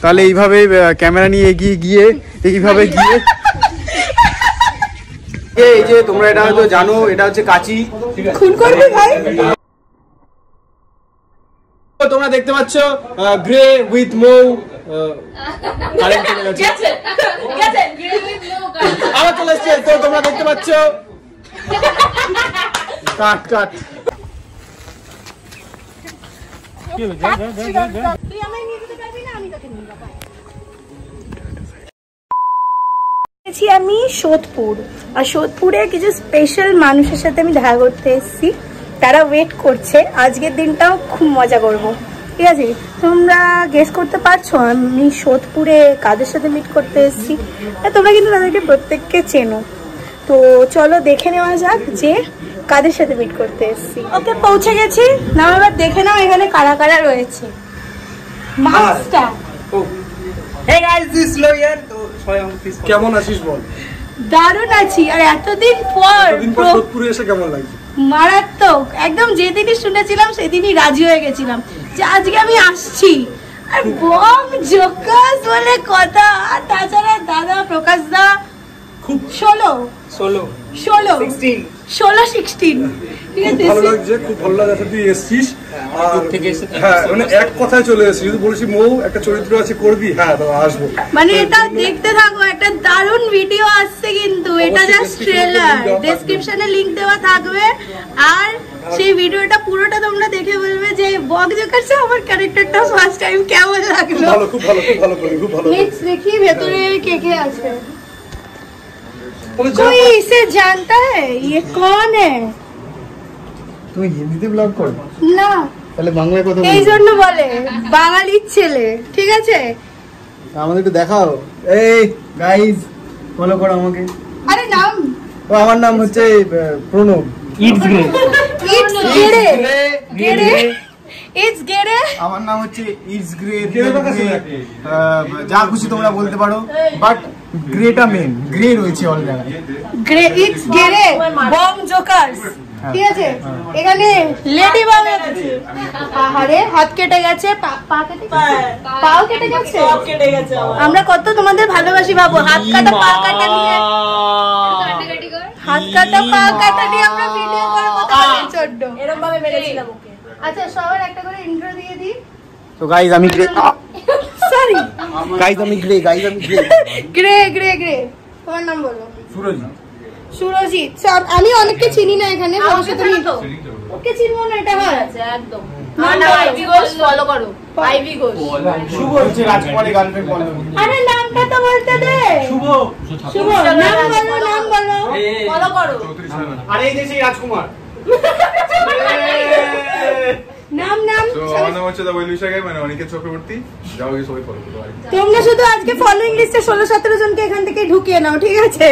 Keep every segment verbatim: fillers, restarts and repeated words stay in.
তাহলে এইভাবে ক্যামেরা নিয়ে এগিয়ে গিয়ে এইভাবে গিয়ে এই যে তোমরা এটা হয়তো জানো, এটা হচ্ছে কাচি। খুন করবি ভাই। তোমরা দেখতে পাচ্ছ গ্রে উইথ মৌ কারেন্ট চলে গেছে, আবার চলে এসছে। তো তোমরা দেখতে পাচ্ছ কাট কাট আমি সোদপুর, আর সোদপুরে কিছু স্পেশাল মানুষের সাথে আমি দেখা করতে এসেছি, তারা ওয়েট করছে। আজকের দিনটাও খুব মজা করব, ঠিক আছে? তোমরা গেস করতে পারছো আমি সোদপুরে কাদের সাথে মিট করতে এসেছি? তোমরা কিন্তু তাদেরকে প্রত্যেককে চেনো, তো চলো দেখে নেওয়া যাক যে কাদের সাথে মিট করতে এসেছি। ওকে, পৌঁছে গেছি। না এবার দেখে নাও এখানে কারা কারা রয়েছে। Master Hey guys, this is Loyan. তো কেমন আছিস বল? দারুণ আছি। আর এতদিন পর সোদপুরে এসে কেমন লাগছে? মারাত্মক, একদম যেদিনই শুনেছিলাম সেদিনই রাজি হয়ে গেছিলাম যে আজকে আমি আসছি। আর বম জোকাস বলে কথা। আর তাছাড়া দাদা প্রকাশ দা খুব ষোলো ষোলো ষোলো ষোলো সিক্সটিন ঠিক আছে। ভালো লাগছে, খুব ভালো লাগছে তুই এসছিস। হ্যাঁ মানে এক কথায় চলে এসেছিস, যদি বলেছি মৌ একটা চরিত্র আছে করবি, হ্যাঁ তো আসবো। মানে এটা দেখতে থাকো, একটা দারুণ ভিডিও আসছে কিন্তু, এটা জাস্ট ট্রেলার। ডেসক্রিপশনে লিংক দেওয়া থাকবে, আর সেই ভিডিওটা পুরোটা তোমরা দেখে বলবে যে বক জোকারছে আমার ক্যারেক্টারটা ফার্স্ট টাইম কেমন লাগলো। ভালো, খুব ভালো, খুব ভালো করে, খুব ভালো। নেক্সট দেখি ভেতরে কে কে আছে। कोई इसे जानता है? ये कौन है? তুমি হিন্দিতে ব্লগ করো না, তাহলে বাংলায় কথা বলো। এই জন্য বলে বাঙালির ছেলে, ঠিক আছে? আমাদের একটু দেখাও। এই গাইস ফলো করো আমাকে। আরে নাম? ও আমার নাম হচ্ছে প্রণব। It's grey. ইটস গেরে গেরে ইটস গেরে। আমার নাম হচ্ছে ইটস গ্রে। যা খুশি তোমরা বলতে পারো, বাট গ্রেটা মেন, গ্রে রয়েছে অল জায়গায়। গ্রে ইটস গেরে বম জোকারস, ঠিক আছে? এখানে লেডি বাগ আছে। আরে হাত কেটে গেছে, পা কেটে গেছে, পাও কেটে গেছে, সব কেটে গেছে। আমরা কত তোমাদের ভালোবাসি ভাবো। হাত কাটা পা কাটা নিয়ে, হাত কাটা পা কাটা নিয়ে আমরা ভিডিও করব। তাহলে চোদ্দ এরকম ভাবে মেরেছিলাম ওকে। আচ্ছা সবার একটা করে ইন্ট্রো দিয়ে দিই। তো গাইস আমি গ্রে, সরি গাইস আমি গ্রে, গাইস আমি গ্রে গ্রে গ্রে গ্রে। তোমার নাম বলো। সুরজিৎ। সুরজিৎ। সব আমি অনেককে চিনি না এখানে, তোমাকে তুমি ওকে চিনবো না, এটা হয় একদম। না না আইভি ঘোষ ফলো করো, আইভি ঘোষ। শুভ হচ্ছে রাজকুমারী গার্লফ্রেন্ড বলো। আরে নামটা তো বলতে দে। শুভ শুভ নাম বলো, নাম বলো, ফলো করো। আরে এই যে সেই রাজকুমার নাম নাম। আমার নাম হচ্ছে দা ওয়েলুশা গাই, মানে অনেকে চক্রবর্তী। যাও গিয়ে সবাই ফলো করো। তোমরা শুধু আজকে ফলোইং লিস্টে ষোলো সতেরো জনকে এখান থেকে ঢুকিয়ে নাও, ঠিক আছে?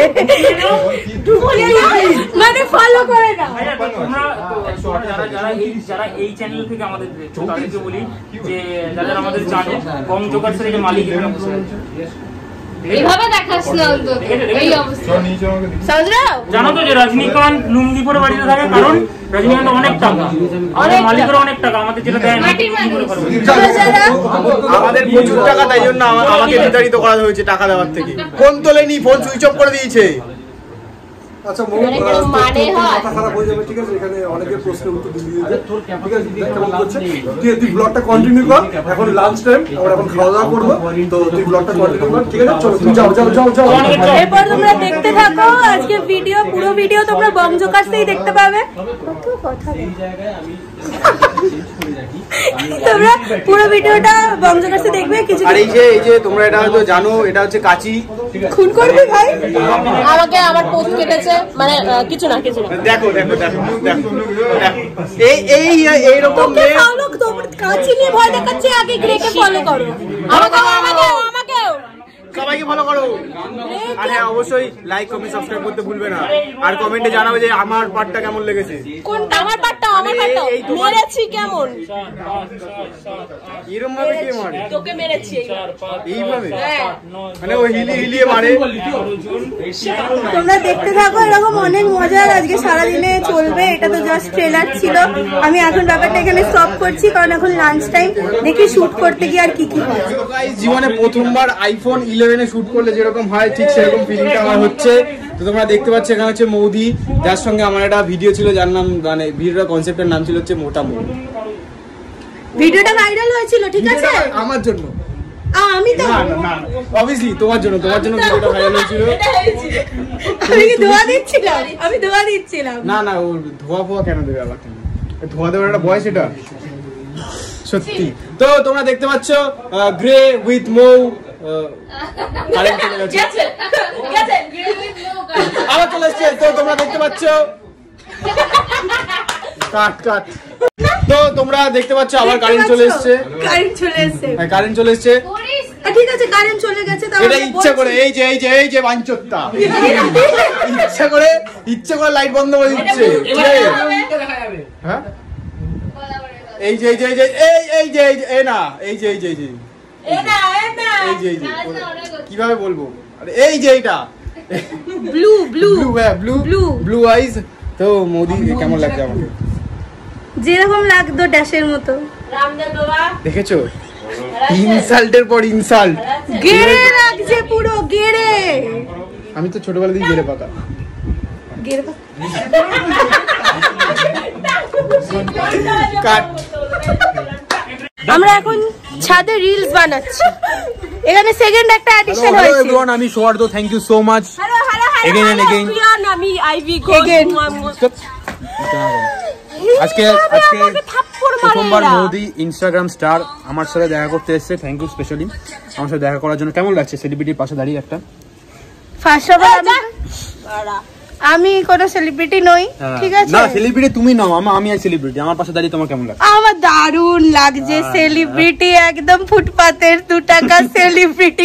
মানে ফলো করে নাও। যারা যারা এই যারা এই চ্যানেল থেকে আমাদের তাদেরকে বলি যে যারা আমাদের জানে বম জোকারসের যে মালিক এখানে বসে আছে, এইভাবে দেখাস না অন্তত এই অবস্থা। জানো তো যে রজনীকান্ত লুঙ্গি পরে বাড়িতে থাকে, কারণ রজনীকান্ত অনেক টাকা, অনেক মালিকের অনেক টাকা, আমাদের যেটা দেয় না। আমাদের প্রচুর টাকা, তাই জন্য আমাকে বিতাড়িত করা হয়েছে টাকা দেওয়ার থেকে। ফোন তোলেনি, ফোন সুইচ অফ করে দিয়েছে। আচ্ছা মৌ, মাথা খারাপ হয়ে যাবে, ঠিক আছে? এখানে অনেকের প্রশ্নের উত্তর দিয়ে দিতে, ঠিক আছে? কেমন করছে তুই? তুই ব্লগটা কন্টিনিউ কর, এখন লাঞ্চ টাইম, আমরা এখন খাওয়া দাওয়া করবো, তো তুই ব্লগটা কন্টিনিউ কর, ঠিক আছে? চলো তুমি যাও যাও যাও যাও। এরপর তোমরা দেখতে থাকো আজকে ভিডিও, পুরো ভিডিও তোমরা বম জোকারসেই দেখতে পাবে। কত কথা তোমরা পুরো ভিডিওটা বম জোকারসে দেখবে। কিছু আর এই যে এই যে তোমরা এটা হয়তো জানো, এটা হচ্ছে কাচি। খুন করবি ভাই। আমাকে আবার পোস্ট কেটেছে, মানে কিছু না কিছু না। দেখো দেখো দেখো দেখো এই এই এইরকম ফলো তোমরা কাচি নিয়ে ভয় দেখাচ্ছে, আগে গ্রেকে ফলো করো। আমাকে আমাকে আমাকে সবাইকে ফলো করো আর হ্যাঁ অবশ্যই লাইক কমেন্ট সাবস্ক্রাইব করতে ভুলবে না আর কমেন্টে জানাবে যে আমার পার্টটা কেমন লেগেছে কোনটা আমার পাটটা আমার পাটটা মেরেছি কেমন এরকম ভাবে কে মারে তোকে মেরেছি এইভাবে মানে ও হিলি হিলিয়ে মারে তোমরা দেখতে থাকো এরকম অনেক মজার আজকে সারাদিনে চলবে এটা তো জাস্ট ট্রেলার ছিল আমি এখন ব্যাপারটা এখানে স্টপ করছি কারণ এখন লাঞ্চ টাইম দেখি শুট করতে গিয়ে আর কি কি হয় জীবনে প্রথমবার আইফোন ইলেভেন এ শুট করলে যেরকম হয় ঠিক সেরকম ফিলিংটা আমার হচ্ছে তো তোমরা দেখতে পাচ্ছ এখানে হচ্ছে মৌদি যার সঙ্গে আমার একটা ভিডিও ছিল যার নাম মানে ভিডিওটার কনসেপ্টের নাম ছিল হচ্ছে মোটা মৌ ভিডিওটা ভাইরাল হয়েছিল ঠিক আছে আমার জন্য আমি তো না না অবভিয়াসলি তোমার জন্য তোমার জন্য ভিডিওটা ভাইরাল হয়েছিল আমি কি ধোয়া দিচ্ছিলাম আমি ধোয়া দিচ্ছিলাম না না ও ধোয়া ফোয়া কেন দেবে আবার ধোয়া দেওয়ার একটা বয়স এটা সত্যি তো তোমরা দেখতে পাচ্ছ গ্রে উইথ মৌ কারেন্ট চলে গেছে আবার চলে এসছে তো তোমরা দেখতে পাচ্ছ কাট কাট তো তোমরা দেখতে পাচ্ছ আবার কারেন্ট চলে এসছে কারেন্ট চলে এসছে হ্যাঁ কারেন্ট চলে এসছে ঠিক আছে কারেন্ট চলে গেছে এটা ইচ্ছা করে এই যে এই যে এই যে বাঞ্চত্তা ইচ্ছা করে ইচ্ছা করে লাইট বন্ধ করে দিচ্ছে হ্যাঁ এই যে এই যে এই যে এই এই যে এই যে এ না এই যে এই যে এই যে এই যে এই যে কিভাবে বলবো আরে এই যে এইটা ব্লু ব্লু ব্লু হ্যাঁ ব্লু ব্লু ব্লু আইজ তো মোদি কেমন লাগছে আমাকে যেরকম লাগতো ড্যাশের মতো দেখেছো ইনসাল্টের পর ইনসাল্ট গেড়ে লাগছে পুরো গেড়ে আমি তো ছোটবেলা থেকে গেড়ে পাতা গেড়ে কাট আমরা এখন ছাদে রিলস বানাচ্ছি এখানে সেকেন্ড একটা অ্যাডিশন হয়েছে এভরিওয়ান আমি সোয়ার্দ thank you so much again and again আমি আইভি Again. আজকে আজকে প্রথমবার মোদি ইনস্টাগ্রাম স্টার আমার সাথে দেখা করতে এসেছে থ্যাংক ইউ স্পেশালি আমার সাথে দেখা করার জন্য কেমন লাগছে সেলিব্রিটির পাশে দাঁড়িয়ে একটা ফার্স্ট অফ অল আমি কোনো সেলিব্রিটি নই ঠিক আছে না সেলিব্রিটি তুমি নাও আমি আমি আর সেলিব্রিটি আমার পাশে দাঁড়িয়ে তোমার কেমন লাগছে আমার দারুণ লাগছে সেলিব্রিটি একদম ফুটপাতের দু টাকা সেলিব্রিটি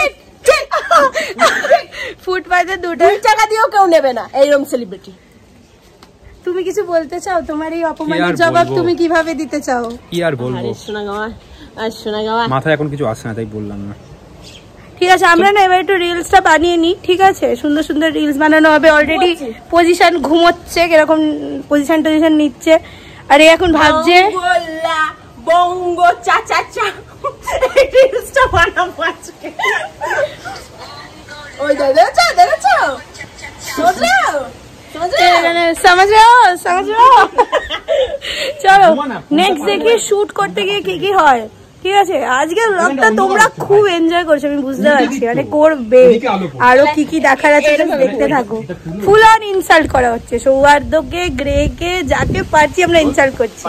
ফুটপাতে দু টাকা দিয়েও কেউ নেবে না এইরকম সেলিব্রিটি তুমি কিছু বলতে চাও তোমার এই অপমানের জবাব তুমি কিভাবে দিতে চাও কি আর বলবো শোনা গাওয়া আর শোনা গাওয়া মাথায় এখন কিছু আসে না তাই বললাম না ঠিক আছে আমরা না এবার একটু রিলসটা বানিয়ে নিই ঠিক আছে সুন্দর সুন্দর রিলস বানানো হবে অলরেডি পজিশন ঘুমোচ্ছে কিরকম পজিশন টজিশন নিচ্ছে আর এখন ভাবছে বঙ্গ চা চা চা রিলসটা বানাবো আজকে ওই দেখছো দেখছো समझ रहे हो समझ रहे हो চলো নেক্সট দেখি শুট করতে গিয়ে কি কি হয় ঠিক আছে আজকে ব্লগটা তোমরা খুব এনজয় করছো আমি বুঝতে পারছি মানে করবে আরো কি কি দেখার আছে দেখতে থাকো ফুল অন ইনসাল্ট করা হচ্ছে সৌহার্দ্যকে গ্রে কে যাকে পারছি আমরা ইনসাল্ট করছি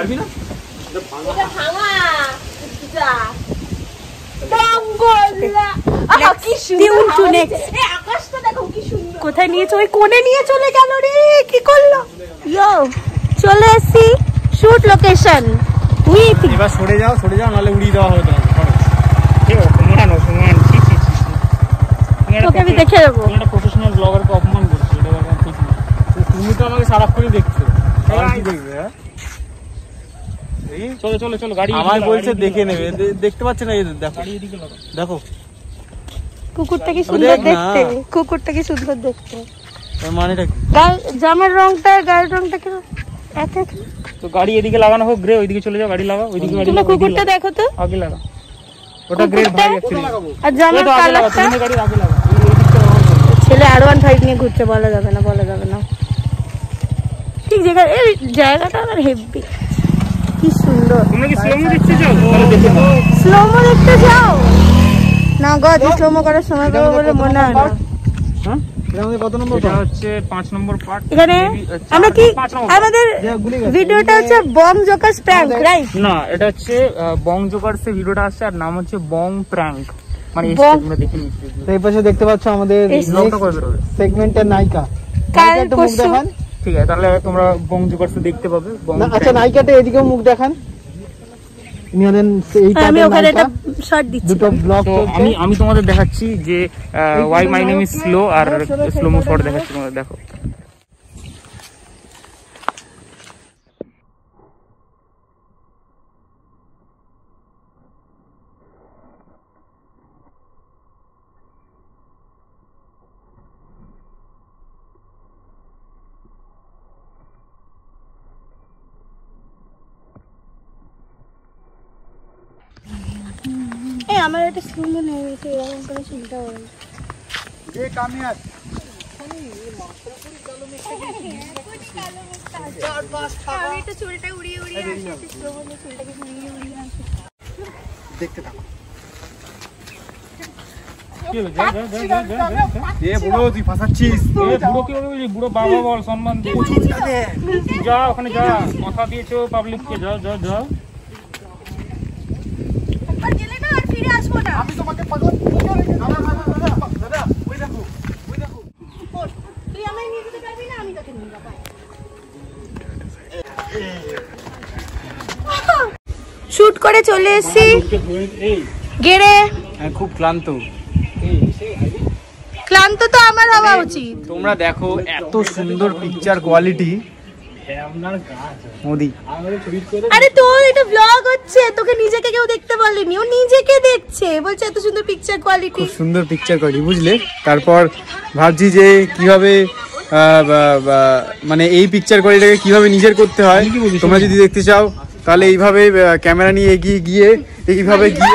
কোথায় নিয়ে চলে কোণে নিয়ে চলে গেল রে কি করলো ইয়ো চলে এসছি শুট লোকেশন উইথ এবার সরে যাও সরে যাও নালে উড়িয়ে দেওয়া হবে তোকে আমি দেখে দেবো একটা প্রফেশনাল ব্লগারকে অপমান করছো এটা ঠিক না তুমি তো আমাকে সারাক্ষণই দেখছো কি দেখবে হ্যাঁ চলো চলো চলো গাড়ি আমার বলছে দেখে নেবে দেখতে পাচ্ছ না এই দেখো দেখো কুকুরটা কি সুন্দর দেখতে কুকুরটা কি সুন্দর দেখতে মানেটা কি জামার রংটা গায়ের রংটা কি এক এক তো গাড়ি এদিকে লাগানো হোক গ্রে ওইদিকে চলে যাও গাড়ি লাগাও ওইদিকে গাড়ি তুমি কুকুরটা দেখো তো আগে লাগা ওটা গ্রে ভাই অ্যাকচুয়ালি আর জামার কালারটা তুমি গাড়ি আগে লাগা ছেলে আর ওয়ান ফাইভ নিয়ে ঘুরতে বলা যাবে না বলা যাবে না ঠিক জায়গা এই জায়গাটা আমার হেভি কি সুন্দর তোমরা কি স্লোমো দেখতে চাও তাহলে দেখে নাও স্লোমো দেখতে চাও না গো স্লোমো করার সময় পাবো বলে মনে হয় না হ্যাঁ এটা আমাদের কত নম্বর এটা হচ্ছে পাঁচ নম্বর পার্ট এখানে আমরা কি আমাদের ভিডিওটা হচ্ছে বং জোকার্স প্র্যাঙ্ক রাইট না এটা হচ্ছে বং জোকার্স এর ভিডিওটা আছে আর নাম হচ্ছে বং প্র্যাঙ্ক মানে তোমরা দেখে নিচ্ছি তো এই পাশে দেখতে পাচ্ছ আমাদের নামটা কবে বের হবে সেগমেন্টের নায়িকা কাল একটু মুখ দেখান ঠিক আছে তাহলে তোমরা বং জোকার্স দেখতে পাবে বং আচ্ছা নায়িকাটা এদিকেও মুখ দেখান আমি ওখানে একটা শর্ট দিচ্ছি দুটো ব্লগ। তো আমি আমি তোমাদের দেখাচ্ছি যে why my name is slow আর স্লো মো শর্ট দেখাচ্ছি তোমাদের, দেখো। আমার একটা সুন্দর নেই এরকম করে চিন্তা করেন এ কামিয়াত আমি একটু চুলটা উড়িয়ে উড়িয়ে আসি চুলটাকে উড়িয়ে উড়িয়ে আসি দেখতে থাকো। এ বুড়ো তুই ফাঁসাচ্ছিস। এ বুড়ো কি বলবি? বুড়ো বাবা বল, সম্মান দে। যা ওখানে যা, কথা দিয়েছো পাবলিককে, যাও যাও যাও। আর গেলে না আর ফিরে আসবো না। আমি তোমাকে পাগল দাদা দাদা দাদা দাদা ওই দেখো ওই দেখো। তুই আমায় নিয়ে যেতে পারবি না, আমি তোকে নিয়ে যাবো। শুট করে চলে এসেছি গেরে। খুব ক্লান্ত। ক্লান্ত তো আমার হওয়া উচিত। তোমরা দেখো এত সুন্দর পিকচার কোয়ালিটি। মোদি আরে তোর এটা ব্লগ হচ্ছে, তোকে নিজেকে কেউ দেখতে বলেনি, ও নিজেকে দেখছে, বলছে এত সুন্দর পিকচার কোয়ালিটি। খুব সুন্দর পিকচার কোয়ালিটি, বুঝলে? তারপর ভাবছি যে কিভাবে মানে এই পিকচার কোয়ালিটিটাকে কিভাবে নিজের করতে হয়। তোমরা যদি দেখতে চাও তাহলে এইভাবে ক্যামেরা নিয়ে এগিয়ে গিয়ে এইভাবে গিয়ে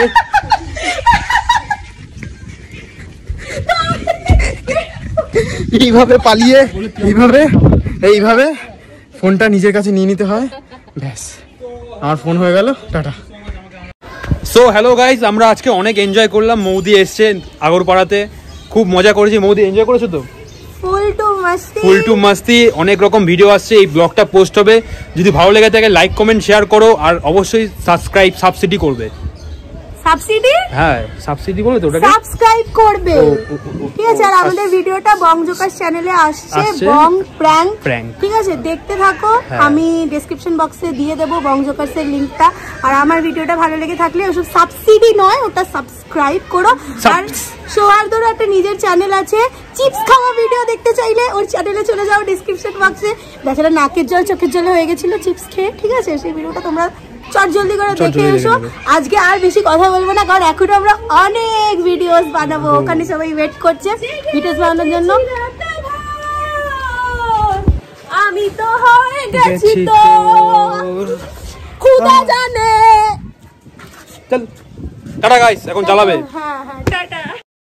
এইভাবে পালিয়ে এইভাবে এইভাবে ফোনটা নিজের কাছে নিয়ে নিতে হয়, ব্যাস আমার ফোন হয়ে গেল। টাটা। সো হ্যালো গাইজ, আমরা আজকে অনেক এনজয় করলাম। মৌদি এসছে আগরপাড়াতে, খুব মজা করেছি। মৌদি এনজয় করেছো তো? ফুল টু মাস্তি, ফুল টু মাস্তি। অনেক রকম ভিডিও আসছে, এই ব্লগটা পোস্ট হবে। যদি ভালো লেগে থাকে লাইক কমেন্ট শেয়ার করো, আর অবশ্যই সাবস্ক্রাইব সাবসিডি করবে। সাবসিডি? হ্যাঁ সাবসিডি বলে তো ওটাকে সাবস্ক্রাইব করবে, ঠিক আছে? আর আমাদের ভিডিওটা বং জোকার চ্যানেলে আসছে, বং প্র্যাঙ্ক প্র্যাঙ্ক, ঠিক আছে? দেখতে থাকো, আমি ডেসক্রিপশন বক্সে দিয়ে দেবো বং জোকারস এর লিংকটা। আর আমার ভিডিওটা ভালো লেগে থাকলে ওসব সাবসিডি নয়, ওটা সাবস্ক্রাইব করো। আর সৌহার্দর একটা নিজের চ্যানেল আছে, চিপস খাওয়া ভিডিও দেখতে চাইলে ওর চ্যানেলে চলে যাও ডেসক্রিপশন বক্সে। বেচারা নাকের জল চোখের জল হয়ে গেছিল চিপস খেয়ে, ঠিক আছে? সেই ভিডিওটা তোমরা চট জলদি করে দেখে এসো। আজকে আর বেশি কথা বলবো না, কারণ এখন আমরা অনেক ভিডিওস বানাবো, ওখানে সবাই ওয়েট করছে ভিডিওস বানানোর জন্য। আমি তো হয়ে গেছি তো খুদা জানে। চল টাটা গাইস, এখন চালাবে। হ্যাঁ হ্যাঁ টাটা।